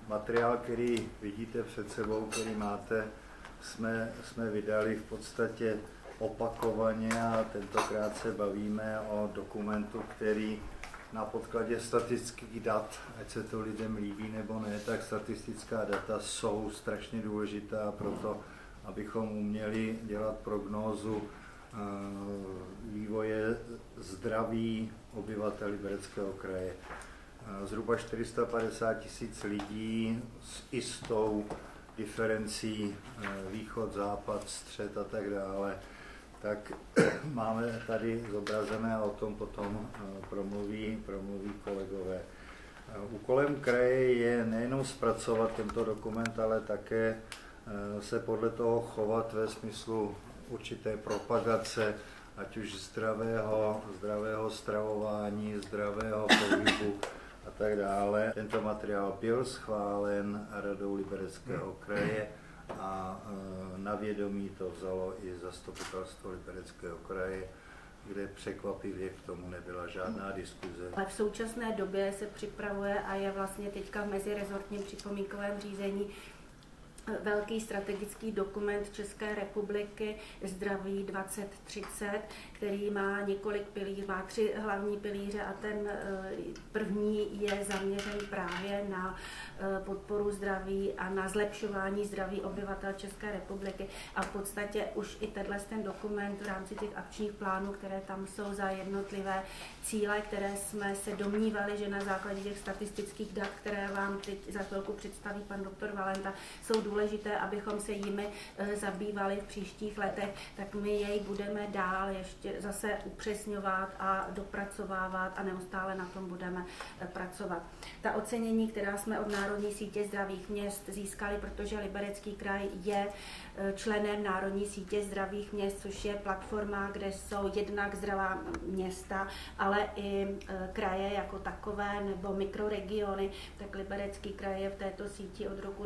materiál, který vidíte před sebou, který máte, jsme vydali v podstatě opakovaně a tentokrát se bavíme o dokumentu, který na podkladě statistických dat, ať se to lidem líbí nebo ne, tak statistická data jsou strašně důležitá pro to, abychom uměli dělat prognózu vývoje zdraví obyvatel Libereckého kraje. Zhruba 450 000 lidí s jistou diferencí východ, západ, střed a tak dále. Tak máme tady zobrazené a o tom potom promluví kolegové. Úkolem kraje je nejenom zpracovat tento dokument, ale také se podle toho chovat ve smyslu určité propagace, ať už zdravého stravování, zdravého pohybu a tak dále. Tento materiál byl schválen Radou Libereckého kraje a na vědomí to vzalo i zastupitelstvo Libereckého kraje, kde překvapivě k tomu nebyla žádná diskuze. Ale v současné době se připravuje a je vlastně teďka v mezirezortním připomínkovém řízení velký strategický dokument České republiky Zdraví 2030, který má několik pilířů, má 3 hlavní pilíře a ten první je zaměřen právě na podporu zdraví a na zlepšování zdraví obyvatel České republiky. A v podstatě už i ten dokument v rámci těch akčních plánů, které tam jsou za jednotlivé cíle, které jsme se domnívali, že na základě těch statistických dat, které vám teď za chvilku představí pan doktor Valenta, jsou důležité, abychom se jimi zabývali v příštích letech, tak my jej budeme dál ještě zase upřesňovat a dopracovávat a neustále na tom budeme pracovat. Ta ocenění, která jsme od Národní sítě zdravých měst získali, protože Liberecký kraj je členem Národní sítě zdravých měst, což je platforma, kde jsou jednak zdravá města, ale i kraje jako takové nebo mikroregiony, tak Liberecký kraj je v této síti od roku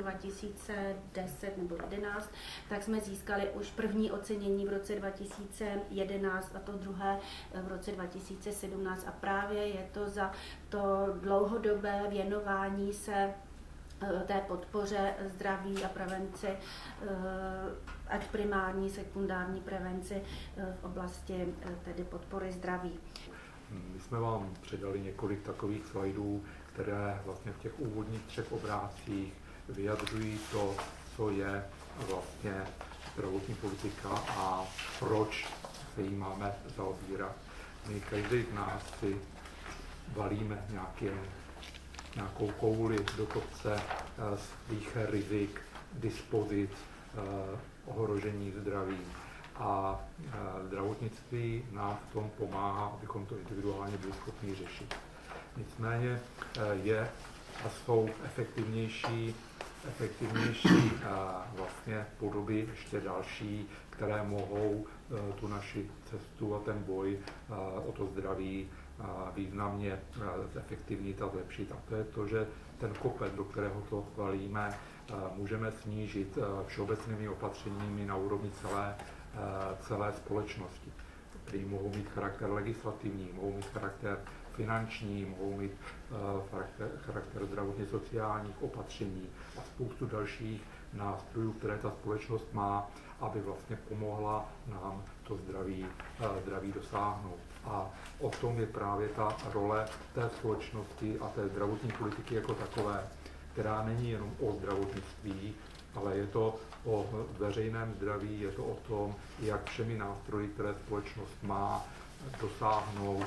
2010 nebo 2011, tak jsme získali už první ocenění v roce 2011 a to druhé v roce 2017 a právě je to za to dlouhodobé věnování se té podpoře zdraví a prevenci, ať primární, sekundární prevenci v oblasti tedy podpory zdraví. My jsme vám předali několik takových slajdů, které vlastně v těch úvodních 3 obrázcích vyjadřují to, co je vlastně zdravotní politika a proč se jí máme zaobírat. My každý z nás si valíme nějakou kouli do kopce svých rizik, dispozic, ohrožení zdraví. A zdravotnictví nám v tom pomáhá, abychom to individuálně byli schopni řešit. Nicméně je a jsou efektivnější vlastně podoby ještě další, které mohou tu naši cestu a ten boj o to zdraví významně zefektivnit a zlepšit. A to je to, že ten kopec, do kterého to valíme, můžeme snížit všeobecnými opatřeními na úrovni celé společnosti, které mohou mít charakter legislativní, mohou mít charakter finanční, mohou mít charakter zdravotně sociálních opatření a spoustu dalších nástrojů, které ta společnost má, aby vlastně pomohla nám to zdraví dosáhnout. A o tom je právě ta role té společnosti a té zdravotní politiky jako takové, která není jenom o zdravotnictví, ale je to o veřejném zdraví, je to o tom, jak všemi nástroji, které společnost má, dosáhnout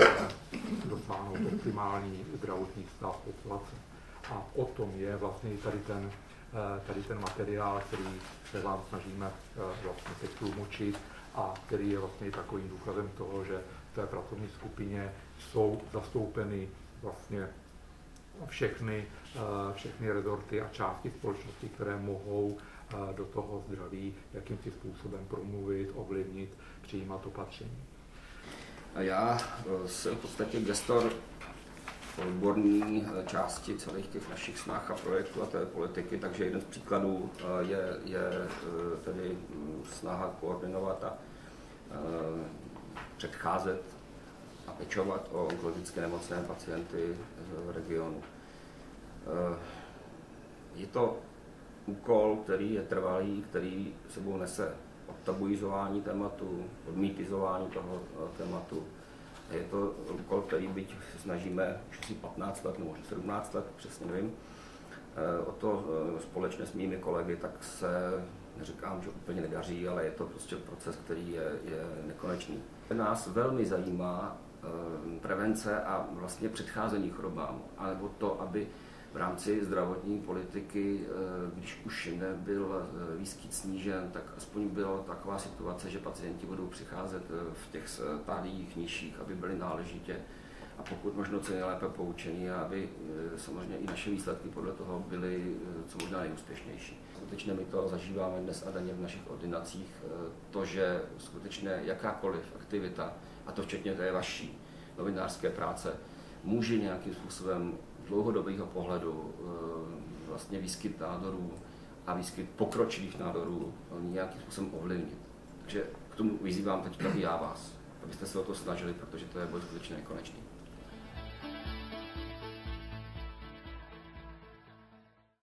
optimální zdravotní stav populace. A o tom je vlastně tady ten materiál, který se vám snažíme vlastně teď tlumočit a který je vlastně takovým důkazem toho, že v té pracovní skupině jsou zastoupeny vlastně všechny rezorty a části společnosti, které mohou do toho zdraví jakýmsi způsobem promluvit, ovlivnit, přijímat opatření. A já jsem v podstatě gestor odborné části celých těch našich snah a projektů a té politiky, takže jeden z příkladů je tedy snaha koordinovat a předcházet a pečovat o onkologicky nemocné pacienty v regionu. Je to úkol, který je trvalý, který sebou nese odtabuizování tématu, odmýtizování toho tématu. Je to úkol, který byť snažíme už asi 15 let nebo 17 let, přesně nevím, o to společně s mými kolegy, tak se neříkám, že úplně nedaří, ale je to prostě proces, který je nekonečný. Nás velmi zajímá prevence a vlastně předcházení chorobám, anebo to, aby v rámci zdravotní politiky, když už nebyl výskyt snížen, tak aspoň byla taková situace, že pacienti budou přicházet v těch stádiích nižších, aby byli náležitě a pokud možno co nejlépe poučení a aby samozřejmě i naše výsledky podle toho byly co možná nejúspěšnější. Skutečně my to zažíváme dnes a denně v našich ordinacích, to, že skutečně jakákoliv aktivita, a to včetně té vaší novinářské práce, může nějakým způsobem dlouhodobého pohledu vlastně výskyt nádorů a výskyt pokročilých nádorů nějakým způsobem ovlivnit. Takže k tomu vyzývám teďka i já vás, abyste se o to snažili, protože to je boj skutečně nekonečný.